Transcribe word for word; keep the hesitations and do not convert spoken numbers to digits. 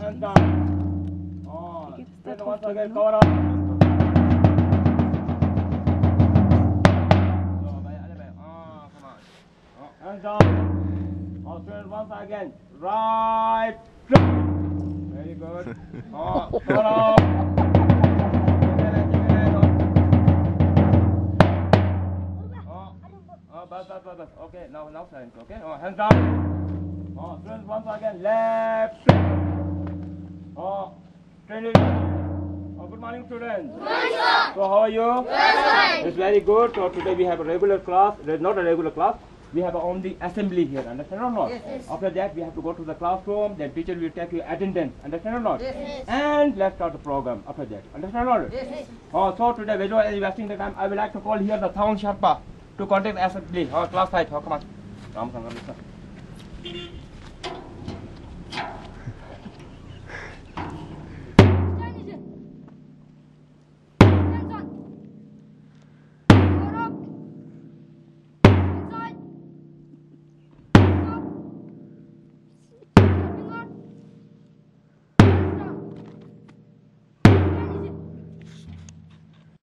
hands down. Oh, then once again, cover up. Hands down. Oh, students, once again. Right. Very good. Oh, cover up. Oh, oh, bas, bas, bas, bas. Okay, now, now silence. Okay. Oh, hands down. Oh, students, once again. Left. Oh, straight. Oh, good morning, students. Good morning, sir. So, how are you? Yes, it's very good. So, today we have a regular class. Not a regular class. We have only assembly here, understand or not? Yes, yes. After that, we have to go to the classroom, then teacher will take your attendance, understand or not? Yes, yes. And let's start the program after that, understand or not? Yes, yes. Oh, so today, without wasting the time, I would like to call here the town Sherpa to contact assembly. Oh, class side, oh, come on. Come, come, come, listen.